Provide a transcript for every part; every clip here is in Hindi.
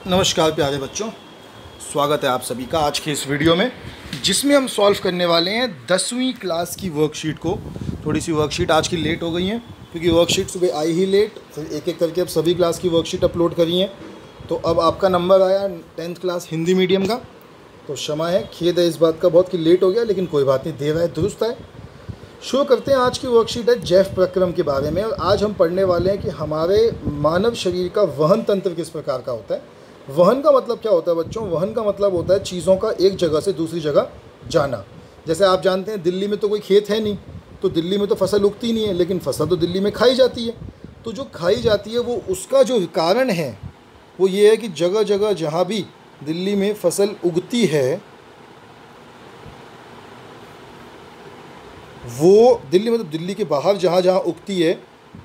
नमस्कार प्यारे बच्चों, स्वागत है आप सभी का आज के इस वीडियो में, जिसमें हम सॉल्व करने वाले हैं 10वीं क्लास की वर्कशीट को। थोड़ी सी वर्कशीट आज की लेट हो गई हैं क्योंकि वर्कशीट सुबह आई ही लेट, फिर एक एक करके अब सभी क्लास की वर्कशीट अपलोड करी हैं। तो अब आपका नंबर आया 10th क्लास हिंदी मीडियम का, तो क्षमा है, खेद है इस बात का बहुत कि लेट हो गया, लेकिन कोई बात नहीं, देर है दुरुस्त है। शुरू करते हैं। आज की वर्कशीट है जैव प्रक्रम के बारे में, और आज हम पढ़ने वाले हैं कि हमारे मानव शरीर का वहन तंत्र किस प्रकार का होता है। वहन का मतलब क्या होता है बच्चों? वहन का मतलब होता है चीज़ों का एक जगह से दूसरी जगह जाना। जैसे आप जानते हैं दिल्ली में तो कोई खेत है नहीं, तो दिल्ली में तो फसल उगती नहीं है, लेकिन फसल तो दिल्ली में खाई जाती है। तो जो खाई जाती है वो उसका जो कारण है वो ये है कि जगह जगह जहाँ भी दिल्ली में फसल उगती है, वो दिल्ली में तो दिल्ली के बाहर जहाँ जहाँ उगती है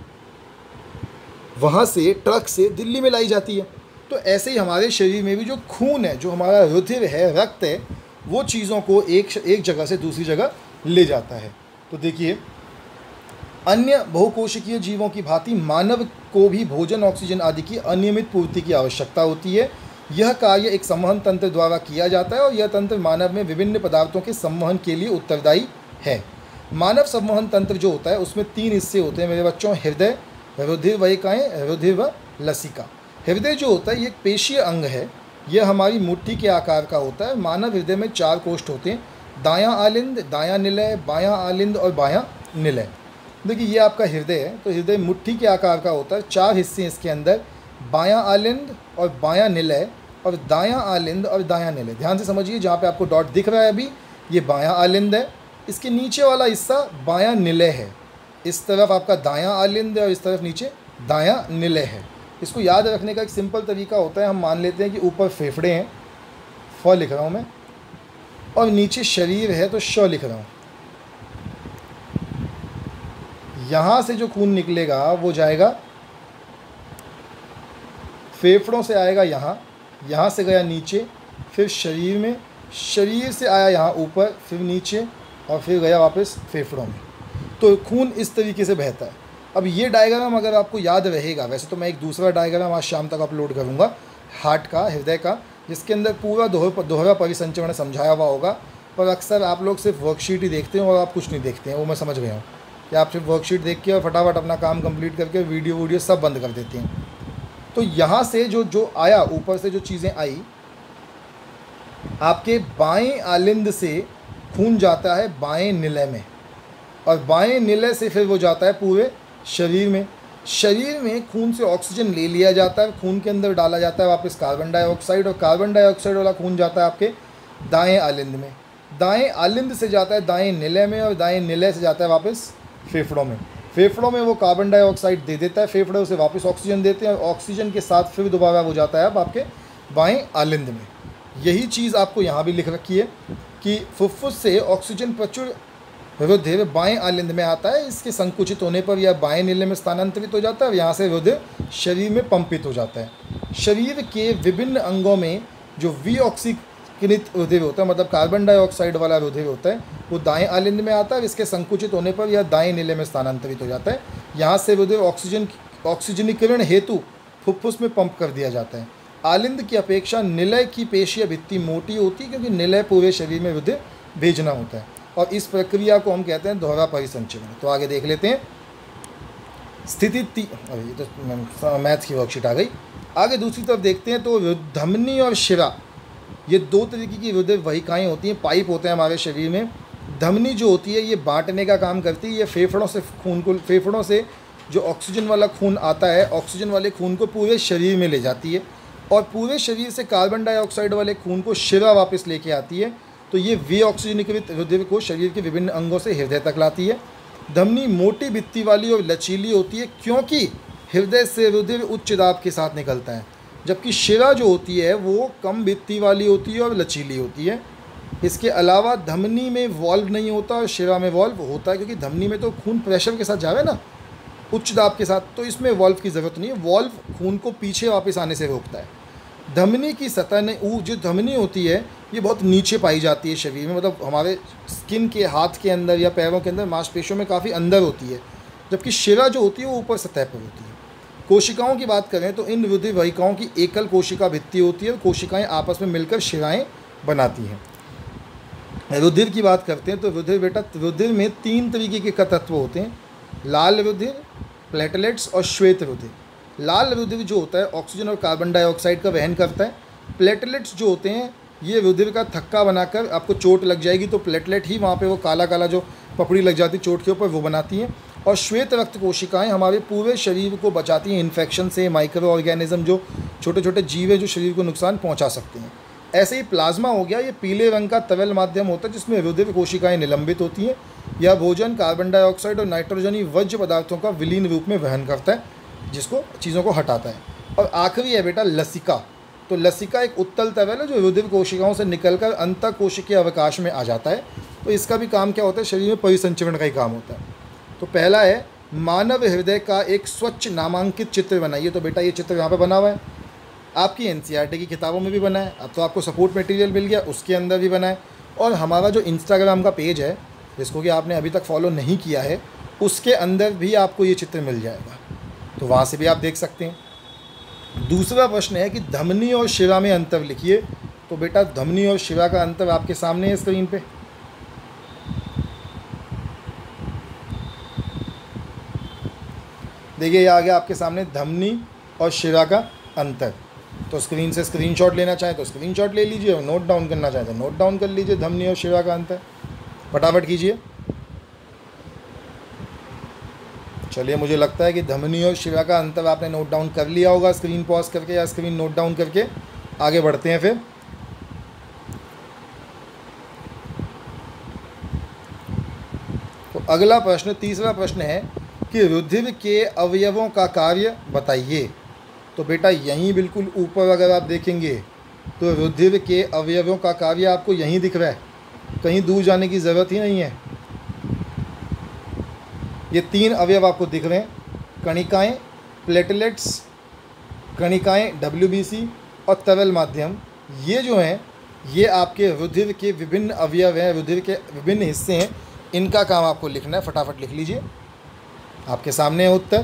वहाँ से ट्रक से दिल्ली में लाई जाती है। तो ऐसे ही हमारे शरीर में भी जो खून है, जो हमारा रुधिर है, रक्त है, वो चीज़ों को एक जगह से दूसरी जगह ले जाता है। तो देखिए, अन्य बहुकोशिकीय जीवों की भांति मानव को भी भोजन, ऑक्सीजन आदि की अनियमित पूर्ति की आवश्यकता होती है। यह कार्य एक संवहन तंत्र द्वारा किया जाता है और यह तंत्र मानव में विभिन्न पदार्थों के संवहन के लिए उत्तरदायी है। मानव संवहन तंत्र जो होता है उसमें 3 हिस्से होते हैं मेरे बच्चों: हृदय, रुधिर वाहिकाएं, रुधिर व लसिका। हृदय जो होता है ये एक पेशीय अंग है, यह हमारी मुट्ठी के आकार का होता है। मानव हृदय में 4 कोष्ठ होते हैं: दायां आलिंद, दायां निलय, बायां आलिंद और बायां निलय। देखिए ये आपका हृदय है, तो हृदय मुट्ठी के आकार का होता है। 4 हिस्से इसके अंदर: बायां आलिंद और बायां निलय और दायां आलिंद और दायां निलय। ध्यान से समझिए, जहाँ पे आपको डॉट दिख रहा है अभी, ये बायां आलिंद है, इसके नीचे वाला हिस्सा बायां निलय है। इस तरफ आपका दायां आलिंद है और इस तरफ नीचे दायां निलय है। इसको याद रखने का एक सिंपल तरीका होता है, हम मान लेते हैं कि ऊपर फेफड़े हैं, फ लिख रहा हूँ मैं, और नीचे शरीर है तो श लिख रहा हूँ। यहाँ से जो खून निकलेगा वो जाएगा फेफड़ों से, आएगा यहाँ, यहाँ से गया नीचे, फिर शरीर में, शरीर से आया यहाँ ऊपर, फिर नीचे और फिर गया वापस फेफड़ों में। तो खून इस तरीके से बहता है। अब ये डायग्राम अगर आपको याद रहेगा, वैसे तो मैं एक दूसरा डायग्राम आज शाम तक अपलोड करूँगा हार्ट का, हृदय का, जिसके अंदर पूरा दोहरा परिसंचरण समझाया हुआ होगा, पर अक्सर आप लोग सिर्फ वर्कशीट ही देखते हैं और आप कुछ नहीं देखते हैं। वो मैं समझ गया हूँ कि आप सिर्फ वर्कशीट देख के और फटाफट अपना काम कंप्लीट करके वीडियो सब बंद कर देते हैं। तो यहाँ से जो आया, ऊपर से जो चीज़ें आई, आपके बाएँ आलिंद से खून जाता है बाएँ निलय में, और बाएँ निलय से फिर वो जाता है पूरे शरीर में। शरीर में खून से ऑक्सीजन ले लिया जाता है, खून के अंदर डाला जाता है वापस कार्बन डाइऑक्साइड, और कार्बन डाइऑक्साइड वाला खून जाता है आपके दाएं आलिंद में। दाएं आलिंद से जाता है दाएं निलय में, और दाएं निलय से जाता है वापस फेफड़ों में। फेफड़ों में वो कार्बन डाइऑक्साइड दे देता है, फेफड़े उसे वापस ऑक्सीजन देते हैं, और ऑक्सीजन के साथ फिर दोबारा वो जाता है अब आपके बाएँ आलिंद में। यही चीज़ आपको यहाँ भी लिख रखी है कि फुफ्फुस से ऑक्सीजन प्रचुर रुधिर बाएं आलिंद में आता है, इसके संकुचित होने पर यह बाएं निलय में स्थानांतरित हो जाता है और यहाँ से रुधिर शरीर में पंपित हो जाता है। शरीर के विभिन्न अंगों में जो विऑक्सीकृत रुधिर होता है, मतलब कार्बन डाइऑक्साइड वाला रुधिर होता है, वो दाएं आलिंद में आता है, इसके संकुचित होने पर यह दाएं निलय में स्थानांतरित हो जाता है। यहाँ से रुधिर ऑक्सीजनीकरण हेतु फुफ्फुस में पंप कर दिया जाता है। आलिंद की अपेक्षा निलय की पेशीय भित्ति मोटी होती है, क्योंकि निलय पूरे शरीर में रुधिर भेजना होता है, और इस प्रक्रिया को हम कहते हैं दोहरा परिसंचरण। तो आगे देख लेते हैं स्थिति अरे ये तो मैथ्स की वर्कशीट आ गई। आगे दूसरी तरफ देखते हैं तो धमनी और शिरा, ये 2 तरीके की रुधिर वाहिकाएं होती हैं, पाइप होते हैं हमारे शरीर में। धमनी जो होती है ये बांटने का काम करती है, ये फेफड़ों से खून को, फेफड़ों से जो ऑक्सीजन वाला खून आता है, ऑक्सीजन वाले खून को पूरे शरीर में ले जाती है, और पूरे शरीर से कार्बन डाइऑक्साइड वाले खून को शिरा वापस लेके आती है। तो ये विऑक्सीजनीकृत रुधिर को शरीर के विभिन्न अंगों से हृदय तक लाती है। धमनी मोटी भित्ति वाली और लचीली होती है, क्योंकि हृदय से रुधिर उच्च दाब के साथ निकलता है, जबकि शिरा जो होती है वो कम भित्ति वाली होती है और लचीली होती है। इसके अलावा धमनी में वॉल्व नहीं होता और शिरा में वॉल्व होता है, क्योंकि धमनी में तो खून प्रेशर के साथ जावे ना, उच्च दाब के साथ, तो इसमें वॉल्व की ज़रूरत नहीं है। वॉल्व खून को पीछे वापस आने से रोकता है। धमनी की सतह ने जो धमनी होती है ये बहुत नीचे पाई जाती है शरीर में, मतलब हमारे स्किन के, हाथ के अंदर या पैरों के अंदर, मांसपेशियों में काफ़ी अंदर होती है, जबकि शिरा जो होती है वो ऊपर सतह पर होती है। कोशिकाओं की बात करें तो इन रुधिर वाहिकाओं की एकल कोशिका भित्ति होती है और कोशिकाएं आपस में मिलकर शिराएं बनाती हैं। रुधिर की बात करते हैं तो रुधिर बेटा, रुधिर में 3 तरीके के तत्व होते हैं, लाल रुधिर, प्लेटलेट्स और श्वेत रुधिर। लाल रुधिर जो होता है ऑक्सीजन और कार्बन डाइऑक्साइड का वहन करता है। प्लेटलेट्स जो होते हैं ये रुधिर का थक्का बनाकर, आपको चोट लग जाएगी तो प्लेटलेट ही वहाँ पे वो काला काला जो पपड़ी लग जाती है चोट के ऊपर वो बनाती हैं। और श्वेत रक्त कोशिकाएं हमारे पूरे शरीर को बचाती हैं इन्फेक्शन से, माइक्रो ऑर्गेनिज्म जो छोटे छोटे जीव है जो शरीर को नुकसान पहुंचा सकते हैं। ऐसे ही प्लाज्मा हो गया, ये पीले रंग का तरल माध्यम होता है जिसमें रुधिर कोशिकाएं निलंबित होती हैं। यह भोजन, कार्बन डाइऑक्साइड और नाइट्रोजनी वर्ज्य पदार्थों का विलीन रूप में वहन करता है, जिसको चीज़ों को हटाता है। और आखिरी है बेटा लसिका। तो लसिका एक उत्तल तरल है जो रुधिर कोशिकाओं से निकलकर अंतः कोशिकीय अवकाश में आ जाता है। तो इसका भी काम क्या होता है, शरीर में परिसंचरण का ही काम होता है। तो पहला है मानव हृदय का एक स्वच्छ नामांकित चित्र बनाइए। तो बेटा ये चित्र यहाँ पे बना हुआ है, आपकी एनसीईआरटी की किताबों में भी बना है, अब तो आपको सपोर्ट मटेरियल मिल गया उसके अंदर भी बना है। और हमारा जो इंस्टाग्राम का पेज है जिसको कि आपने अभी तक फॉलो नहीं किया है उसके अंदर भी आपको ये चित्र मिल जाएगा, तो वहाँ से भी आप देख सकते हैं। दूसरा प्रश्न है कि धमनी और शिरा में अंतर लिखिए। तो बेटा धमनी और शिरा का अंतर आपके सामने है स्क्रीन पे। देखिए ये आ गया आपके सामने धमनी और शिरा का अंतर। तो स्क्रीन से स्क्रीनशॉट लेना चाहें तो स्क्रीनशॉट ले लीजिए और नोट डाउन करना चाहें तो नोट डाउन कर लीजिए धमनी और शिरा का अंतर। फटाफट कीजिए। चलिए मुझे लगता है कि धमनी और शिरा का अंतर आपने नोट डाउन कर लिया होगा स्क्रीन पॉज करके या स्क्रीन नोट डाउन करके। आगे बढ़ते हैं फिर। तो अगला प्रश्न, तीसरा प्रश्न है कि रुधिर के अवयवों का कार्य बताइए। तो बेटा यहीं बिल्कुल ऊपर अगर आप देखेंगे तो रुधिर के अवयवों का कार्य आपको यहीं दिख रहा है, कहीं दूर जाने की ज़रूरत ही नहीं है। ये 3 अवयव आपको दिख रहे हैं, कणिकाएँ, प्लेटलेट्स, कणिकाएँ WBC और तरल माध्यम। ये जो हैं ये आपके रुधिर के विभिन्न अवयव हैं, रुधिर के विभिन्न हिस्से हैं, इनका काम आपको लिखना है। फटाफट लिख लीजिए, आपके सामने है उत्तर।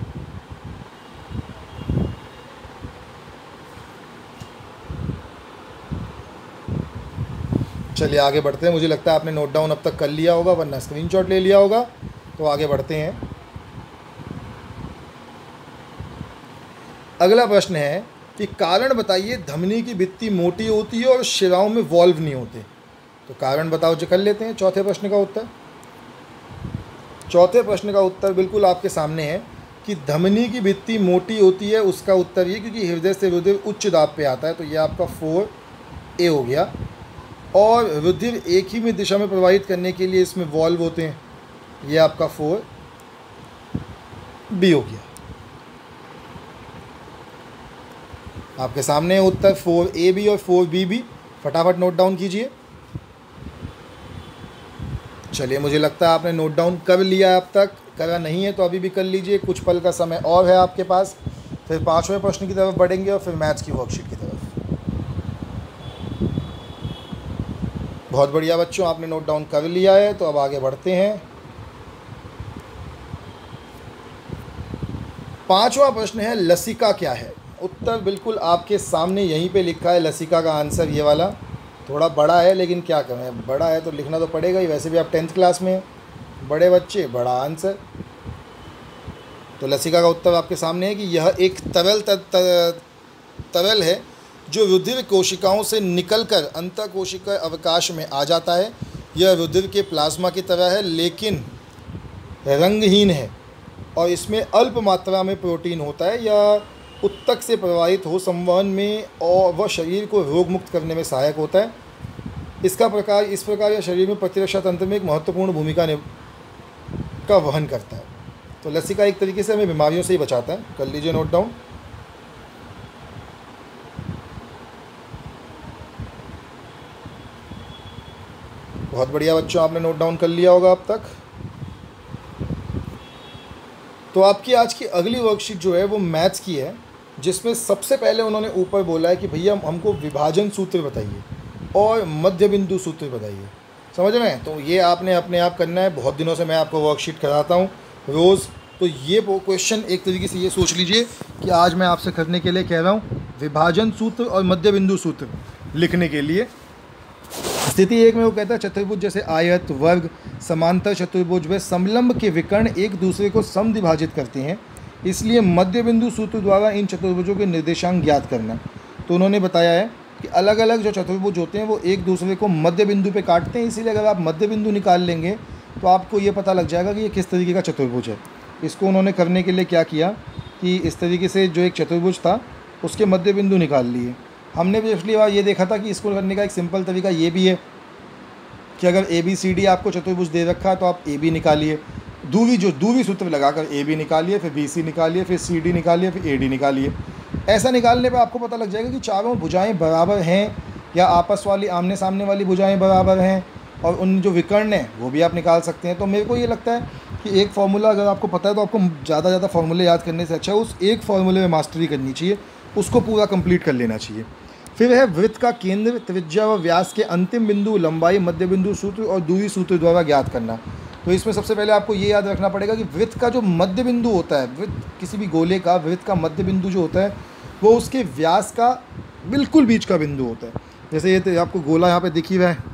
चलिए आगे बढ़ते हैं। मुझे लगता है आपने नोट डाउन अब तक कर लिया होगा वरना स्क्रीनशॉट ले लिया होगा। तो आगे बढ़ते हैं। अगला प्रश्न है कि कारण बताइए धमनी की भित्ति मोटी होती है और शिराओं में वॉल्व नहीं होते। तो कारण बताओ जो कर लेते हैं चौथे प्रश्न का उत्तर। चौथे प्रश्न का उत्तर बिल्कुल आपके सामने है कि धमनी की भित्ति मोटी होती है। उसका उत्तर ये क्योंकि हृदय से रुधिर उच्च दाब पे आता है। तो ये आपका 4A हो गया। और रुधिर एक ही में दिशा में प्रवाहित करने के लिए इसमें वॉल्व होते हैं, ये आपका 4B हो गया। आपके सामने उत्तर 4AB और 4B भी। फटाफट नोट डाउन कीजिए। चलिए मुझे लगता है आपने नोट डाउन कर लिया, अब तक करा नहीं है तो अभी भी कर लीजिए, कुछ पल का समय और है आपके पास। फिर 5वें प्रश्न की तरफ बढ़ेंगे और फिर मैथ्स की वर्कशीट की तरफ। बहुत बढ़िया बच्चों, आपने नोट डाउन कर लिया है तो अब आगे बढ़ते हैं। 5वां प्रश्न है लसिका क्या है। उत्तर बिल्कुल आपके सामने यहीं पे लिखा है। लसिका का आंसर ये वाला, थोड़ा बड़ा है लेकिन क्या करें, बड़ा है तो लिखना तो पड़ेगा ही। वैसे भी आप 10th क्लास में हैं, बड़े बच्चे बड़ा आंसर। तो लसिका का उत्तर आपके सामने है कि यह एक तरल है जो रुधिर कोशिकाओं से निकलकर अंतः कोशिका अवकाश में आ जाता है। यह रुधिर के प्लाज्मा की तरह है लेकिन रंगहीन है और इसमें अल्प मात्रा में प्रोटीन होता है। यह उत्तक से प्रवाहित हो संवहन में और वह शरीर को रोग मुक्त करने में सहायक होता है। इस प्रकार यह शरीर में प्रतिरक्षा तंत्र में एक महत्वपूर्ण भूमिका का वहन करता है। तो लसिका एक तरीके से हमें बीमारियों से ही बचाता है। कर लीजिए नोट डाउन। बहुत बढ़िया बच्चों, आपने नोट डाउन कर लिया होगा अब तक। तो आपकी आज की अगली वर्कशीट जो है वो मैथ्स की है, जिसमें सबसे पहले उन्होंने ऊपर बोला है कि भैया हमको विभाजन सूत्र बताइए और मध्य बिंदु सूत्र बताइए। समझ में? तो ये आपने अपने आप करना है। बहुत दिनों से मैं आपको वर्कशीट कराता हूँ रोज़, तो ये क्वेश्चन एक तरीके से ये सोच लीजिए कि आज मैं आपसे करने के लिए कह रहा हूँ विभाजन सूत्र और मध्य बिंदु सूत्र लिखने के लिए। स्थिति एक में वो कहता है चतुर्भुज जैसे आयत, वर्ग, समांतर चतुर्भुज व समलंब के विकर्ण एक दूसरे को समद्विभाजित करते हैं, इसलिए मध्य बिंदु सूत्र द्वारा इन चतुर्भुजों के निर्देशांक ज्ञात करना। तो उन्होंने बताया है कि अलग अलग जो चतुर्भुज होते हैं वो एक दूसरे को मध्य बिंदु पे काटते हैं, इसीलिए अगर आप मध्य बिंदु निकाल लेंगे तो आपको ये पता लग जाएगा कि ये किस तरीके का चतुर्भुज है। इसको उन्होंने करने के लिए क्या किया कि इस तरीके से जो एक चतुर्भुज था उसके मध्य बिंदु निकाल लिए। हमने पिछली बार ये देखा था कि इसको करने का एक सिंपल तरीका ये भी है कि अगर ABCD आपको चतुर्भुज दे रखा है तो आप AB निकालिए, दूरी सूत्र लगाकर AB निकालिए, फिर BC निकालिए, फिर CD निकालिए, फिर AD निकालिए। ऐसा निकालने पर आपको पता लग जाएगा कि चारों भुजाएं बराबर हैं या आपस वाली आमने सामने वाली भुजाएं बराबर हैं, और उन जो विकर्ण हैं वो भी आप निकाल सकते हैं। तो मेरे को ये लगता है कि एक फार्मूला अगर आपको पता है तो आपको ज़्यादा फार्मूले याद करने से अच्छा उस एक फार्मूले में मास्टरी करनी चाहिए, उसको पूरा कंप्लीट कर लेना चाहिए। फिर है वृत्त का केंद्र, त्रिज्या व व्यास के अंतिम बिंदु, लंबाई, मध्य बिंदु सूत्र और दूरी सूत्र द्वारा ज्ञात करना। तो इसमें सबसे पहले आपको ये याद रखना पड़ेगा कि वृत्त का जो मध्य बिंदु होता है, वृत्त किसी भी गोले का वृत्त का मध्य बिंदु जो होता है वो उसके व्यास का बिल्कुल बीच का बिंदु होता है। जैसे ये तो आपको गोला यहाँ पे दिख ही रहा है,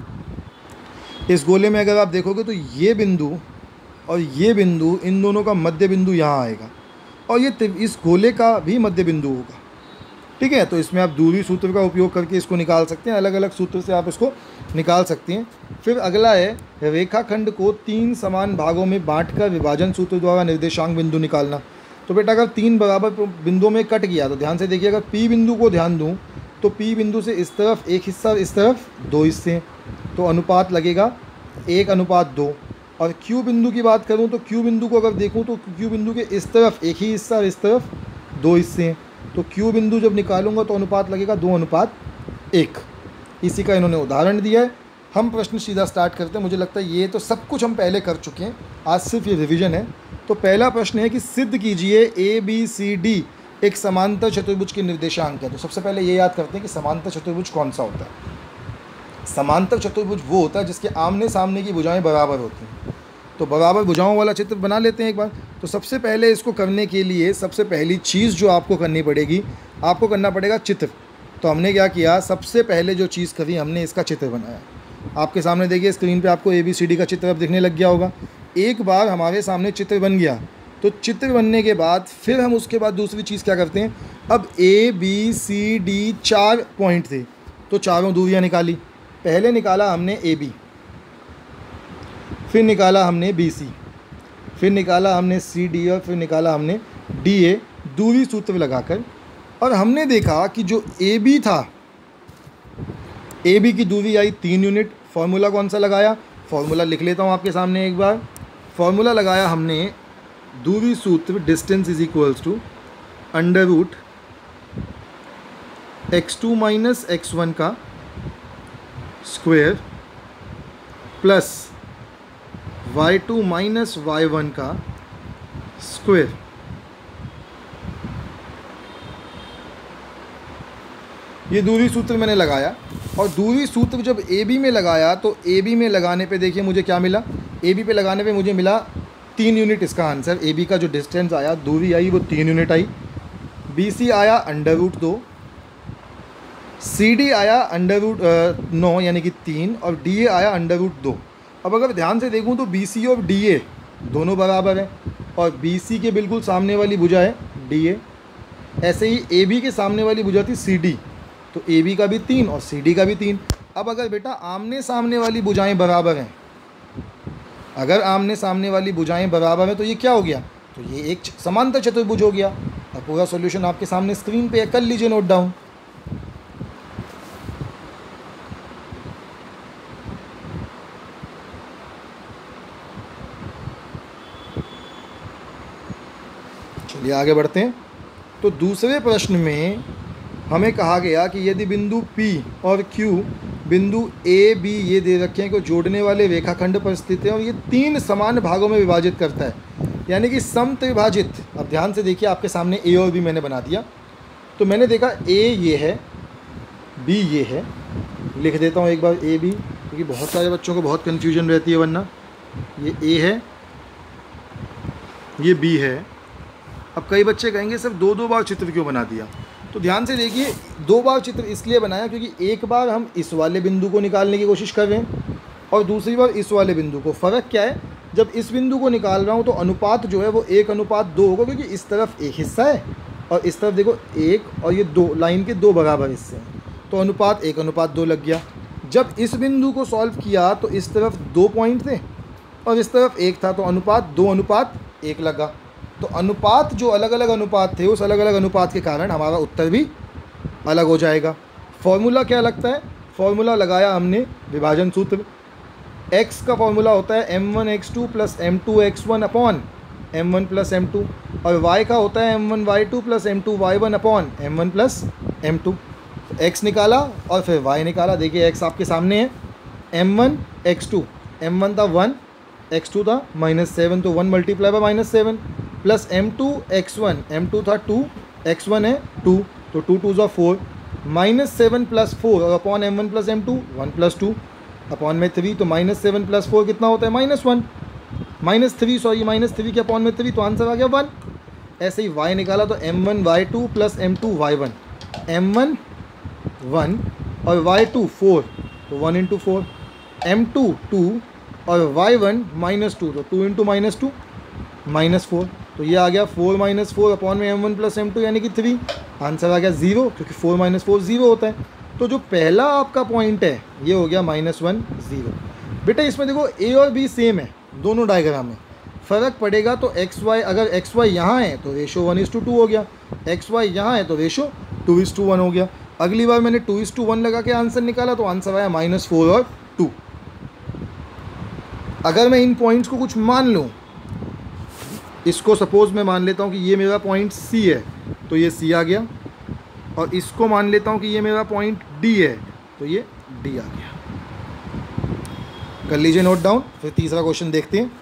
इस गोले में अगर आप देखोगे तो ये बिंदु और ये बिंदु, इन दोनों का मध्य बिंदु यहाँ आएगा और ये इस गोले का भी मध्य बिंदु होगा। ठीक है, तो इसमें आप दूरी सूत्र का उपयोग करके इसको निकाल सकते हैं, अलग अलग सूत्र से आप इसको निकाल सकते हैं। फिर अगला है रेखाखंड को 3 समान भागों में बांटकर विभाजन सूत्र द्वारा निर्देशांक बिंदु निकालना। तो बेटा अगर 3 बराबर बिंदुओं में कट गया तो ध्यान से देखिए, अगर P बिंदु को ध्यान दूँ तो P बिंदु से इस तरफ एक हिस्सा, इस तरफ 2 हिस्से, तो अनुपात लगेगा 1:2। और Q बिंदु की बात करूँ तो Q बिंदु को अगर देखूँ तो Q बिंदु के इस तरफ एक ही हिस्सा, इस तरफ 2 हिस्से हैं, तो Q बिंदु जब निकालूंगा तो अनुपात लगेगा 2:1। इसी का इन्होंने उदाहरण दिया है। हम प्रश्न सीधा स्टार्ट करते हैं। मुझे लगता है ये तो सब कुछ हम पहले कर चुके हैं, आज सिर्फ ये रिवीजन है। तो पहला प्रश्न है कि सिद्ध कीजिए ABCD एक समांतर चतुर्भुज के निर्देशांक है। तो सबसे पहले ये याद करते हैं कि समांतर चतुर्भुज कौन सा होता है। समांतर चतुर्भुज वो होता है जिसके आमने सामने की भुजाएं बराबर होती हैं। तो बराबर भुजाओं वाला चित्र बना लेते हैं एक बार। तो सबसे पहले इसको करने के लिए सबसे पहली चीज़ जो आपको करनी पड़ेगी, आपको करना पड़ेगा चित्र। तो हमने क्या किया, सबसे पहले जो चीज़ करी हमने इसका चित्र बनाया। आपके सामने देखिए स्क्रीन पे आपको ABCD का चित्र अब दिखने लग गया होगा। एक बार हमारे सामने चित्र बन गया तो चित्र बनने के बाद फिर हम उसके बाद दूसरी चीज़ क्या करते हैं, अब ABCD 4 पॉइंट थे तो चारों दूरियाँ निकाली। पहले निकाला हमने AB, फिर निकाला हमने BC, फिर निकाला हमने CD और फिर निकाला हमने DA दूरी सूत्र लगाकर। और हमने देखा कि जो AB था, AB की दूरी आई 3 यूनिट। फॉर्मूला कौन सा लगाया, फॉर्मूला लिख लेता हूँ आपके सामने एक बार। फॉर्मूला लगाया हमने दूरी सूत्र distance is equals to √ x2 - x1 का स्क्वायर प्लस y2 - y1 का स्क्वायर। ये दूरी सूत्र मैंने लगाया। और दूरी सूत्र जब AB में लगाया तो AB में लगाने पे देखिए मुझे क्या मिला, AB पे लगाने पे मुझे मिला 3 यूनिट। इसका आंसर AB का जो डिस्टेंस आया, दूरी आई, वो 3 यूनिट आई। BC आया √2, CD आया √9 यानी कि 3, और DA आया √2। अब अगर ध्यान से देखूं तो BC और DA दोनों बराबर हैं और BC के बिल्कुल सामने वाली भुजा है DA। ऐसे ही AB के सामने वाली भुजा थी CD, तो AB का भी 3 और CD का भी 3। अब अगर बेटा आमने सामने वाली भुजाएं बराबर हैं, अगर आमने सामने वाली भुजाएं बराबर हैं तो ये क्या हो गया, तो ये एक समांतर चतुर्भुज हो गया। और पूरा सॉल्यूशन आपके सामने स्क्रीन पे कर लीजिए नोट डाउन। चलिए आगे बढ़ते हैं। तो दूसरे प्रश्न में हमें कहा गया कि यदि बिंदु P और Q बिंदु A B ये दे रखे हैं को जोड़ने वाले रेखाखंड पर स्थित है और ये 3 समान भागों में विभाजित करता है, यानी कि समत्रिभाजित। अब ध्यान से देखिए, आपके सामने A और B मैंने बना दिया। तो मैंने देखा A ये है, B ये है। लिख देता हूँ एक बार A B, क्योंकि बहुत सारे बच्चों को बहुत कन्फ्यूजन रहती है वरना। ये A है ये बी है। अब कई बच्चे कहेंगे सिर्फ दो दो बार चित्र क्यों बना दिया, तो ध्यान से देखिए, दो बार चित्र इसलिए बनाया क्योंकि एक बार हम इस वाले बिंदु को निकालने की कोशिश कर रहे हैं और दूसरी बार इस वाले बिंदु को। फ़र्क क्या है, जब इस बिंदु को निकाल रहा हूँ तो अनुपात जो है वो 1:2 होगा, क्योंकि इस तरफ एक हिस्सा है और इस तरफ देखो एक, और ये दो लाइन के दो बराबर हिस्से हैं, तो अनुपात 1:2 लग गया। जब इस बिंदु को सॉल्व किया तो इस तरफ 2 पॉइंट थे और इस तरफ 1 था, तो अनुपात 2:1 लगा। तो अनुपात जो अलग अलग अनुपात थे, उस अलग अलग अनुपात के कारण हमारा उत्तर भी अलग हो जाएगा। फॉर्मूला क्या लगता है, फॉर्मूला लगाया हमने विभाजन सूत्र। x का फॉर्मूला होता है m1x2 plus m2x1 upon m1 plus m2, और y का होता है m1y2 plus m2y1 upon m1 plus m2। x निकाला और फिर y निकाला। देखिए x आपके सामने है, m1x2, m1 था 1, x2 था -7, तो 1 multiply by -7 plus m2x1, m2 था 2, x1 है 2, तो 2 2 4, -7 प्लस 4 और upon m1 plus m2 1 plus 2 upon में 3, तो -7 प्लस 4 कितना होता है -1, -3 के अपॉन में 3, तो आंसर आ गया 1। ऐसे ही y निकाला तो m1y2 प्लस m2y1, m1 1 और y2 4, तो 1 × 4, m2 2 और y1 -2, तो 2 × -2 -4, तो ये आ गया 4 - 4 अपॉन में m1 प्लस m2 यानी कि 3। आंसर आ गया 0, क्योंकि 4 - 4 0 होता है। तो जो पहला आपका पॉइंट है ये हो गया -1 0। बेटा इसमें देखो a और b सेम है दोनों डायग्राम में, फ़र्क पड़ेगा तो xy, अगर xy यहाँ है तो रेशो 1:2 हो गया, xy यहाँ है तो रेशो 2:1 हो गया। अगली बार मैंने 2:1 लगा के आंसर निकाला तो आंसर आया -4 और 2। अगर मैं इन पॉइंट्स को कुछ मान लूँ, इसको सपोज़ मैं मान लेता हूँ कि ये मेरा पॉइंट C है, तो ये C आ गया, और इसको मान लेता हूँ कि ये मेरा पॉइंट D है, तो ये D आ गया। कर लीजिए नोट डाउन, फिर तीसरा क्वेश्चन देखते हैं।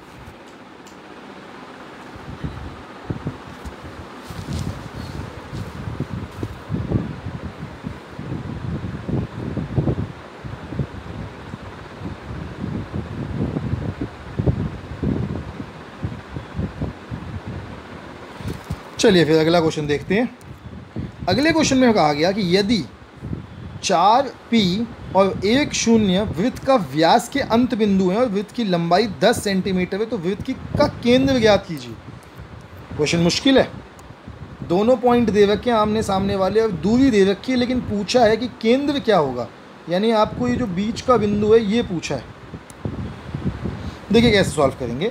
चलिए फिर अगला क्वेश्चन देखते हैं। अगले क्वेश्चन में कहा गया कि यदि 4p और 1 0 वृत्त का व्यास के अंत बिंदु है और वृत्त की लंबाई 10 सेंटीमीटर है, तो वृत्त का केंद्र ज्ञात कीजिए। क्वेश्चन मुश्किल है, दोनों पॉइंट दे रखे हैं आमने सामने वाले और दूरी दे रखी है, लेकिन पूछा है कि केंद्र क्या होगा, यानी आपको ये जो बीच का बिंदु है ये पूछा है। देखिए कैसे सॉल्व करेंगे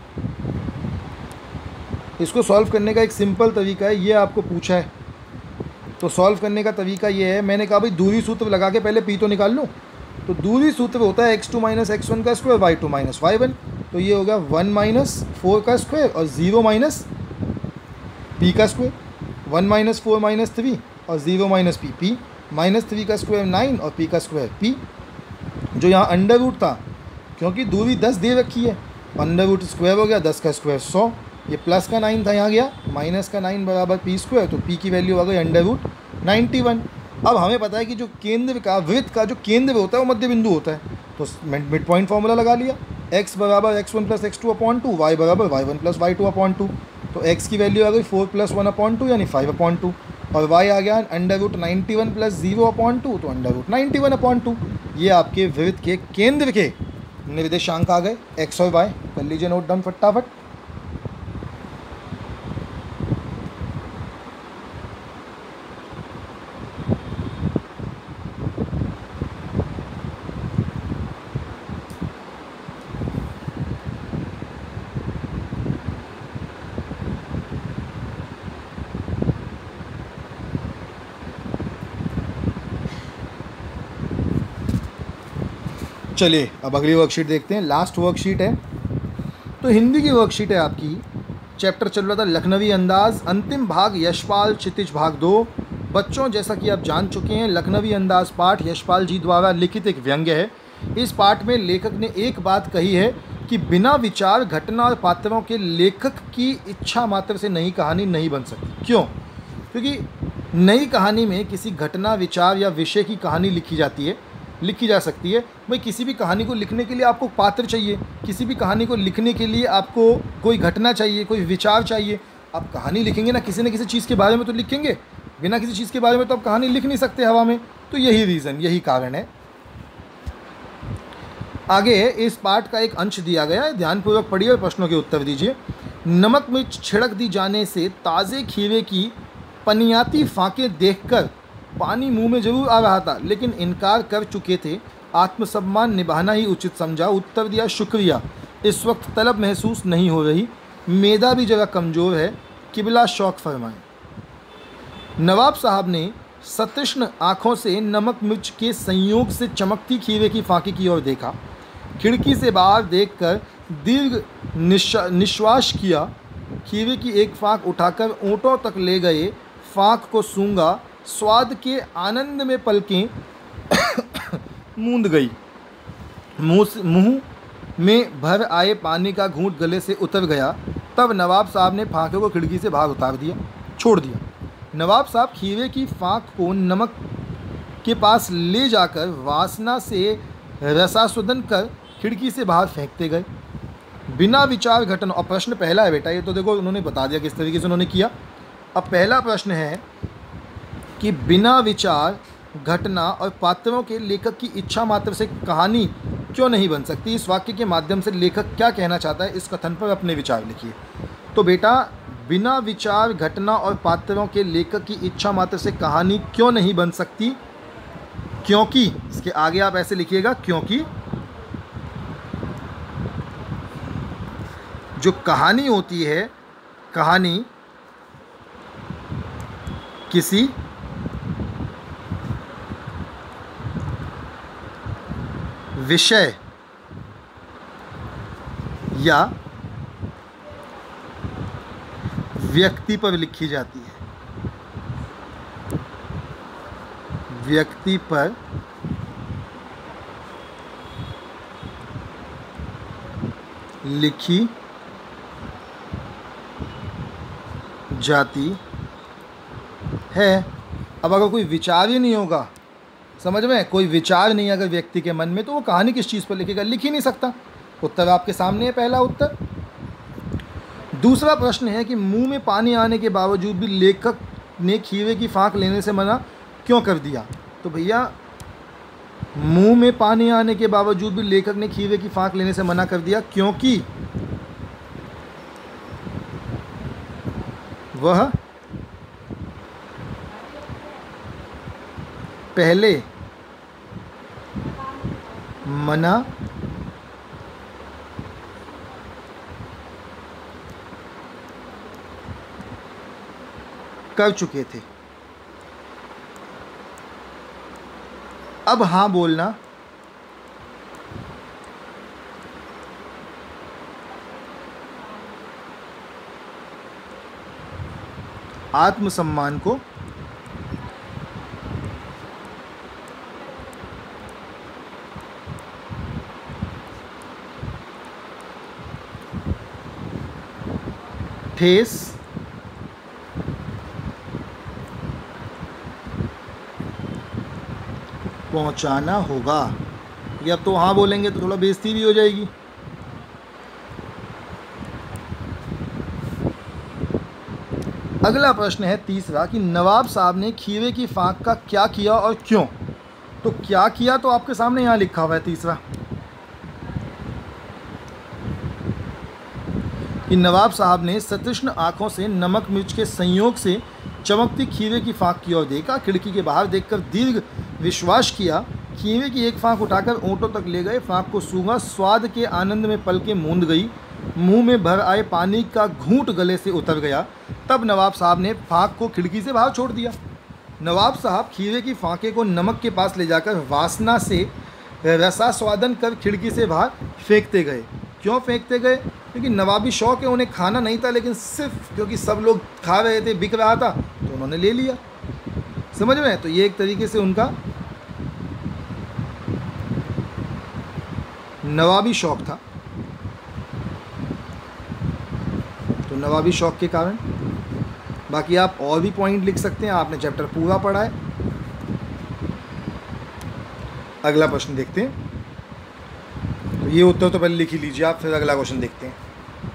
इसको। सॉल्व करने का एक सिंपल तरीका है, ये आपको पूछा है तो सॉल्व करने का तरीका ये है, मैंने कहा भाई दूरी सूत्र लगा के पहले p तो निकाल लूँ, तो दूरी सूत्र होता है x2 - x1 का स्क्वायर y2 - y1, तो ये होगा 1 - 4 का स्क्वायर और 0 - p का स्क्वायर, 1 - 4 - 3 और 0 - p, p -3 का स्क्वायर 9 और p का स्क्वायर p, जो यहाँ अंडर रूट था क्योंकि दूरी 10 दे रखी है, अंडर रूट स्क्वायर हो गया 10 का स्क्वायर 100, ये प्लस का 9 था यहाँ गया माइनस का 9 बराबर p स्क्वायर, तो p की वैल्यू आ गई √91। अब हमें पता है कि जो केंद्र का वृत्त का जो केंद्र होता है वो मध्य बिंदु होता है, तो मिड पॉइंट फार्मूला लगा लिया, x बराबर x1 प्लस x2/2, y बराबर y1 प्लस y2/2, तो x की वैल्यू आ गई 4 + 1/2 यानी 5/2, और y आ गया √91 प्लस 0/2, तो √91/2। ये आपके वृत्त के केंद्र के निर्देशांक आ गए x और y। कर लीजिए नोट डाउन फटाफट। चलिए अब अगली वर्कशीट देखते हैं, लास्ट वर्कशीट है। तो हिंदी की वर्कशीट है आपकी, चैप्टर चल रहा था लखनवी अंदाज, अंतिम भाग यशपाल क्षितिज भाग 2। बच्चों जैसा कि आप जान चुके हैं, लखनवी अंदाज पाठ यशपाल जी द्वारा लिखित एक व्यंग्य है। इस पाठ में लेखक ने एक बात कही है कि बिना विचार, घटना और पात्रों के लेखक की इच्छा मात्र से नई कहानी नहीं बन सकती। क्यों? क्योंकि नई कहानी में किसी घटना, विचार या विषय की कहानी लिखी जाती है, लिखी जा सकती है। भाई किसी भी कहानी को लिखने के लिए आपको पात्र चाहिए, किसी भी कहानी को लिखने के लिए आपको कोई घटना चाहिए, कोई विचार चाहिए। आप कहानी लिखेंगे ना किसी न किसी चीज़ के बारे में तो लिखेंगे, बिना किसी चीज़ के बारे में तो आप कहानी लिख नहीं सकते हवा में। तो यही रीज़न, यही कारण है। आगे इस पाठ का एक अंश दिया गया है, ध्यानपूर्वक पढ़िए और प्रश्नों के उत्तर दीजिए। नमक मिर्च छिड़क दी जाने से ताज़े खीरे की पनियाती फाँकें देखकर पानी मुंह में जरूर आ रहा था, लेकिन इनकार कर चुके थे। आत्मसम्मान निभाना ही उचित समझा। उत्तर दिया शुक्रिया, इस वक्त तलब महसूस नहीं हो रही, मैदा भी जरा कमज़ोर है, किबला शौक फरमाएं। नवाब साहब ने सतृष्ण आँखों से नमक मिर्च के संयोग से चमकती खीरे की फाँके की ओर देखा। खिड़की से बाहर देखकर दीर्घ निश्वास किया। खीरे की एक फाँक उठाकर ओंठों तक ले गए, फाँक को सूंघा, स्वाद के आनंद में पलकें मूंद गई। मुंह में भर आए पानी का घूंट गले से उतर गया। तब नवाब साहब ने फाँके को खिड़की से बाहर उतार दिया, छोड़ दिया। नवाब साहब खीरे की फाँक को नमक के पास ले जाकर वासना से रसास्वादन कर खिड़की से बाहर फेंकते गए। बिना विचार घटना, और प्रश्न पहला है बेटा, ये तो देखो उन्होंने बता दिया किस तरीके से उन्होंने किया। अब पहला प्रश्न है कि बिना विचार घटना और पात्रों के लेखक की इच्छा मात्र से कहानी क्यों नहीं बन सकती। इस वाक्य के माध्यम से लेखक क्या कहना चाहता है, इस कथन पर अपने विचार लिखिए। तो बेटा, बिना विचार घटना और पात्रों के लेखक की इच्छा मात्र से कहानी क्यों नहीं बन सकती, क्योंकि, इसके आगे आप ऐसे लिखिएगा, क्योंकि जो कहानी होती है, कहानी किसी विषय या व्यक्ति पर लिखी जाती है, व्यक्ति पर लिखी जाती है। अब अगर कोई विचार ही नहीं होगा, समझ में, कोई विचार नहीं अगर व्यक्ति के मन में, तो वो कहानी किस चीज़ पर लिखेगा, लिख ही नहीं सकता। उत्तर आपके सामने है, पहला उत्तर। दूसरा प्रश्न है कि मुंह में पानी आने के बावजूद भी लेखक ने खीरे की फाँक लेने से मना क्यों कर दिया। तो भैया, मुंह में पानी आने के बावजूद भी लेखक ने खीरे की फाँक लेने से मना कर दिया क्योंकि वह पहले मना कर चुके थे। अब हाँ बोलना आत्मसम्मान को ठेस पहुंचाना होगा। ये अब तो हाँ बोलेंगे तो थोड़ा बेइज्जती भी हो जाएगी। अगला प्रश्न है तीसरा कि नवाब साहब ने खीरे की फाँक का क्या किया और क्यों। तो क्या किया तो आपके सामने यहाँ लिखा हुआ है तीसरा, कि नवाब साहब ने सतृष्ण आँखों से नमक मिर्च के संयोग से चमकती खीरे की फाँक की ओर देखा। खिड़की के बाहर देखकर दीर्घ विश्वास किया। खीरे की एक फाँक उठाकर ओंठों तक ले गए, फाँक को सूंघा, स्वाद के आनंद में पलकें मूंद गई। मुंह में भर आए पानी का घूंट गले से उतर गया। तब नवाब साहब ने फाँक को खिड़की से बाहर छोड़ दिया। नवाब साहब खीरे की फाँके को नमक के पास ले जाकर वासना से रसास्वादन कर खिड़की से बाहर फेंकते गए। क्यों फेंकते गए? क्योंकि नवाबी शौक है, उन्हें खाना नहीं था, लेकिन सिर्फ क्योंकि सब लोग खा रहे थे, बिक रहा था, तो उन्होंने ले लिया। समझ में? तो ये एक तरीके से उनका नवाबी शौक था। तो नवाबी शौक के कारण, बाकी आप और भी पॉइंट लिख सकते हैं, आपने चैप्टर पूरा पढ़ा है। अगला प्रश्न देखते हैं। तो ये उत्तर तो पहले लिख ही लीजिए आप, फिर अगला क्वेश्चन देखते हैं।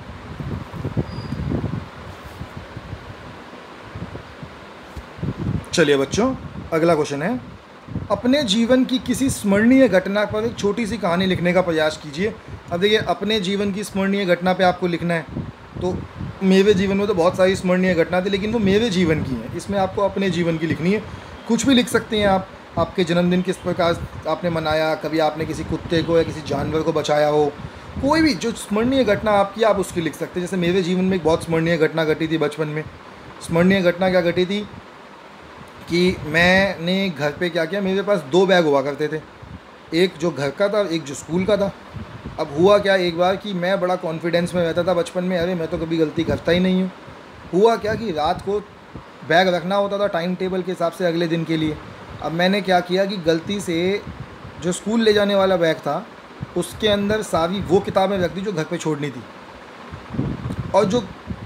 चलिए बच्चों, अगला क्वेश्चन है, अपने जीवन की किसी स्मरणीय घटना पर एक छोटी सी कहानी लिखने का प्रयास कीजिए। अब देखिए, अपने जीवन की स्मरणीय घटना पे आपको लिखना है, तो मेरे जीवन में तो बहुत सारी स्मरणीय घटना थी, लेकिन वो मेरे जीवन की है, इसमें आपको अपने जीवन की लिखनी है। कुछ भी लिख सकते हैं आप, आपके जन्मदिन किस प्रकार आपने मनाया, कभी आपने किसी कुत्ते को या किसी जानवर को बचाया हो, कोई भी जो स्मरणीय घटना आपकी, आप उसकी लिख सकते हैं। जैसे मेरे जीवन में एक बहुत स्मरणीय घटना घटी थी बचपन में। स्मरणीय घटना क्या घटी थी कि मैंने घर पे क्या किया, मेरे पास 2 बैग हुआ करते थे, एक जो घर का था, एक जो स्कूल का था। अब हुआ क्या एक बार कि मैं बड़ा कॉन्फिडेंस में रहता था बचपन में, अरे मैं तो कभी गलती करता ही नहीं हूँ। हुआ क्या कि रात को बैग रखना होता था टाइम टेबल के हिसाब से अगले दिन के लिए। अब मैंने क्या किया कि गलती से जो स्कूल ले जाने वाला बैग था उसके अंदर सारी वो किताबें रख दी जो घर पे छोड़नी थी, और जो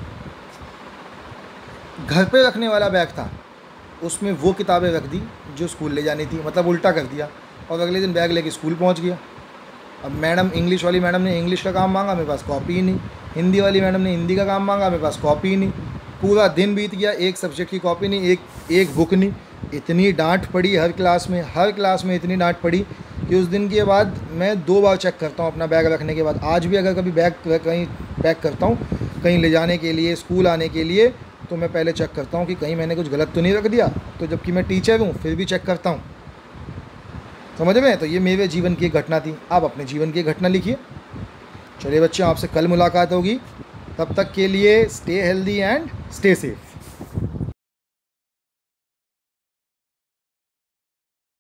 घर पे रखने वाला बैग था उसमें वो किताबें रख दी जो स्कूल ले जानी थी, मतलब उल्टा कर दिया। और अगले दिन बैग लेके स्कूल पहुंच गया। अब मैडम, इंग्लिश वाली मैडम ने इंग्लिश का काम मांगा, मेरे पास कॉपी ही नहीं। हिंदी वाली मैडम ने हिंदी का काम मांगा, मेरे पास कॉपी ही नहीं। पूरा दिन बीत गया, एक सब्जेक्ट की कॉपी नहीं, एक बुक नहीं। इतनी डांट पड़ी हर क्लास में इतनी डांट पड़ी कि उस दिन के बाद मैं 2 बार चेक करता हूँ अपना बैग रखने के बाद। आज भी अगर कभी बैग कहीं पैक करता हूँ कहीं ले जाने के लिए, स्कूल आने के लिए, तो मैं पहले चेक करता हूँ कि कहीं मैंने कुछ गलत तो नहीं रख दिया। तो जबकि मैं टीचर हूँ फिर भी चेक करता हूँ, समझ में? तो ये मेरे जीवन की एक घटना थी। आप अपने जीवन की घटना लिखिए। चलिए बच्चों, आपसे कल मुलाकात होगी, तब तक के लिए stay healthy and stay safe.